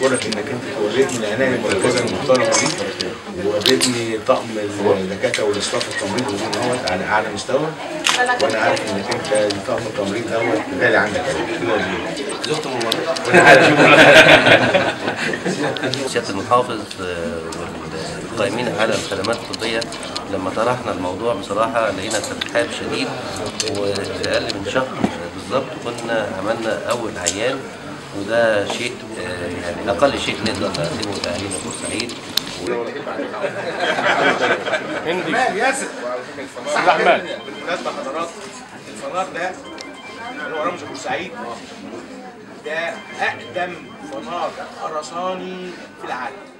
بشكرك انك انت وريتني العنايه المركزه المحترمه دي، ووريتني طقم الدكاتره والاستاف التمريض دوت على اعلى مستوى، وانا عارف انك انت طقم التمريض دوت غالي عندك زرت من مره وانا عارف. سياده المحافظ والقائمين على الخدمات الطبيه لما طرحنا الموضوع بصراحه لقينا ترحاب شديد، وفي اقل من شهر بالظبط كنا عملنا اول عيان، وده شيء يعني اقل شيء نقدر نقدمه لاهالينا بورسعيد. هندي ياسر احمد. بالمناسبه حضرات الفنار ده اللي هو رمز بورسعيد ده اقدم فنار خرساني في العالم.